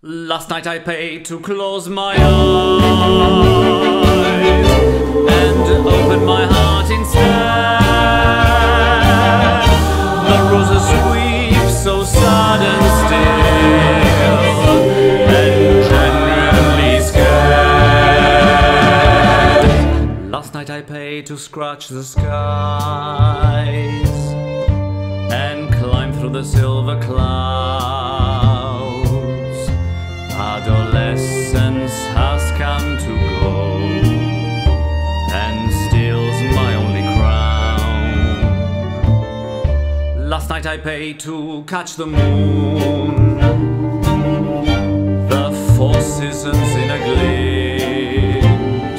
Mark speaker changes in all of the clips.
Speaker 1: Last night I paid to close my eyes and open my heart instead. The roses weep so sad and still, and genuinely scared. Last night I paid to scratch the skies and climb through the silver clouds. Adolescence has come to go and steals my only crown. Last night I paid to catch the moon, the four seasons in a glimpse.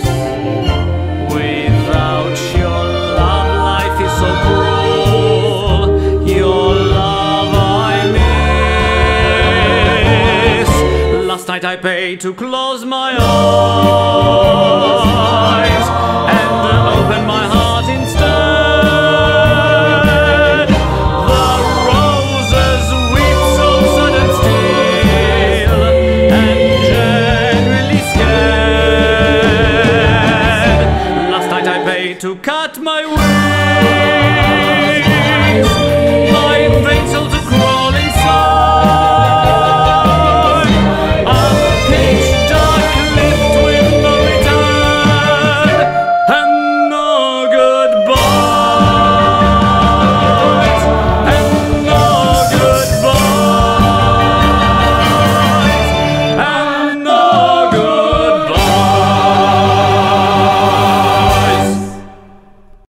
Speaker 1: Without your love, life is so cruel. Your love I miss. Last night I paid to close my eyes and open my heart instead.